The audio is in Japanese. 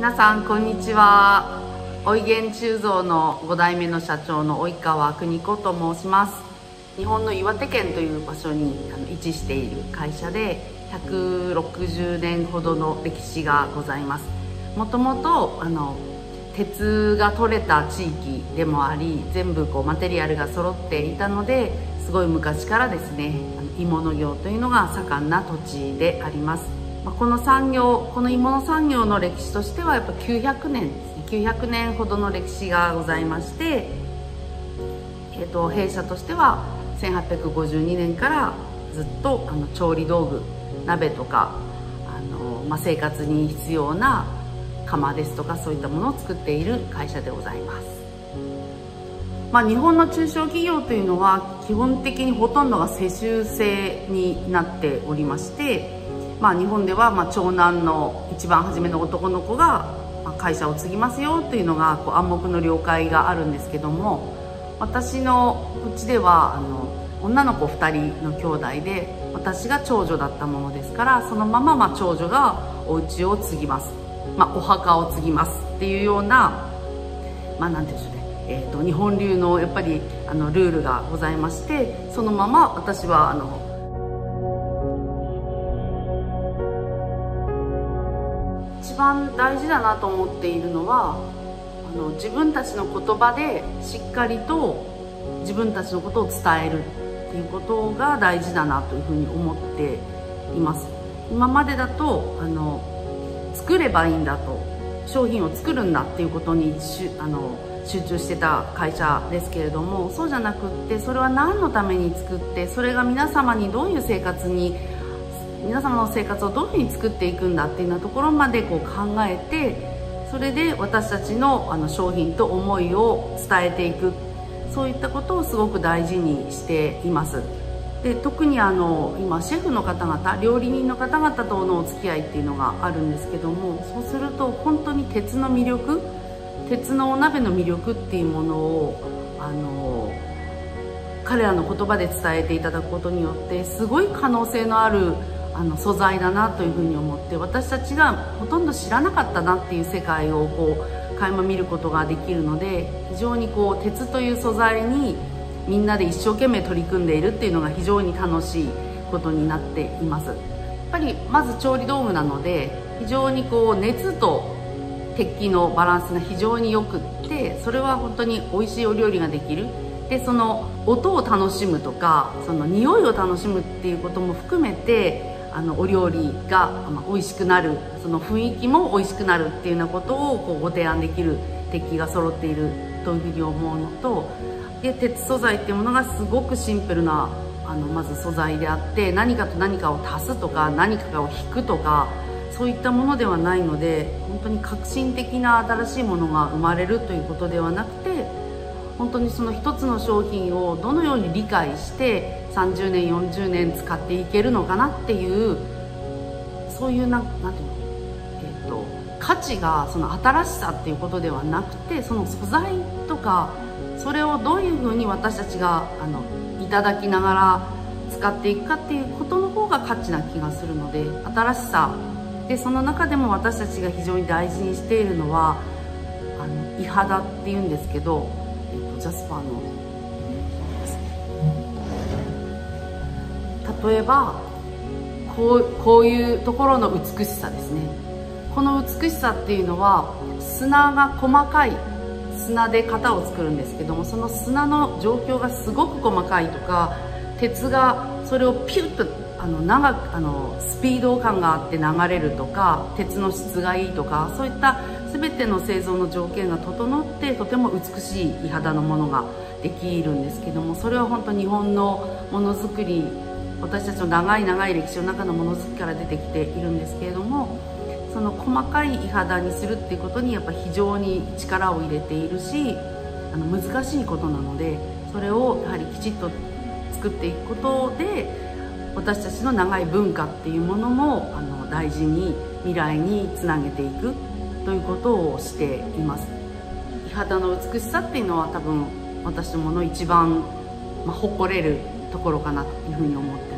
皆さんこんにちは。おいげん鋳造の5代目の社長の及川邦子と申します。日本の岩手県という場所に位置している会社で160年ほどの歴史がございます。もともと鉄が取れた地域でもあり、全部マテリアルが揃っていたので、すごい昔からですね、鋳物業というのが盛んな土地であります。この産業、この鋳物産業の歴史としてはやっぱ900年ですね。900年ほどの歴史がございまして、弊社としては1852年からずっと調理道具、鍋とか生活に必要な釜ですとか、そういったものを作っている会社でございます。日本の中小企業というのは基本的にほとんどが世襲制になっておりまして、日本では長男の一番初めの男の子が会社を継ぎますよというのが暗黙の了解があるんですけども、私のうちでは女の子2人の兄弟で、私が長女だったものですから、そのまま長女がお家を継ぎます、お墓を継ぎますっていうような、なんていうんでしょうね、日本流のやっぱりルールがございまして、そのまま私は一番大事だなと思っているのは、自分たちの言葉でしっかりと自分たちのことを伝えるっていうことが大事だなというふうに思っています。今までだと作ればいいんだと、商品を作るんだっていうことに集中してた会社ですけれども、そうじゃなくって、それは何のために作って、それが皆様にどういう皆様の生活をどういうふうに作っていくんだっていうようなところまで考えて、それで私たちの商品と思いを伝えていく、そういったことをすごく大事にしています。で、特に今シェフの方々、料理人の方々とのお付き合いっていうのがあるんですけども、そうすると本当に鉄の魅力、鉄のお鍋の魅力っていうものを彼らの言葉で伝えていただくことによって、すごい可能性のある素材だなというふうに思って、私たちがほとんど知らなかったなっていう世界を垣間見ることができるので、非常に鉄という素材にみんなで一生懸命取り組んでいるっていうのが非常に楽しいことになっています。やっぱりまず調理道具なので、非常に熱と鉄器のバランスが非常によくって、それは本当に美味しいお料理ができる。で、その音を楽しむとか、その匂いを楽しむっていうことも含めて、お料理が美味しくなる、その雰囲気も美味しくなるっていうようなことをご提案できる鉄器が揃っているというふうに思うのと、で、鉄素材っていうものがすごくシンプルなまず素材であって、何かと何かを足すとか何かを引くとか、そういったものではないので、本当に革新的な新しいものが生まれるということではなくて、本当にその一つの商品をどのように理解して30年40年使っていけるのかなっていう、そういうなんていうの、価値がその新しさっていうことではなくて、その素材とか、それをどういうふうに私たちがいただきながら使っていくかっていうことの方が価値な気がするので、新しさで、その中でも私たちが非常に大事にしているのは伊肌っていうんですけど、ジャスパーの例えばこういうところの美しさですね。この美しさっていうのは、砂が細かい砂で型を作るんですけども、その砂の状況がすごく細かいとか、鉄がそれをピュッと長くスピード感があって流れるとか、鉄の質がいいとか、そういった全ての製造の条件が整って、とても美しい伊肌のものができるんですけども、それは本当日本のものづくり、私たちの長い長い歴史の中のものづくりから出てきているんですけれども、その細かい伊肌にするっていうことにやっぱり非常に力を入れているし、難しいことなので、それをやはりきちっと作っていくことで、私たちの長い文化っていうものも大事に未来につなげていくということをしています。伊肌の美しさっていうのは多分私どもの一番誇れるところかなというふうに思って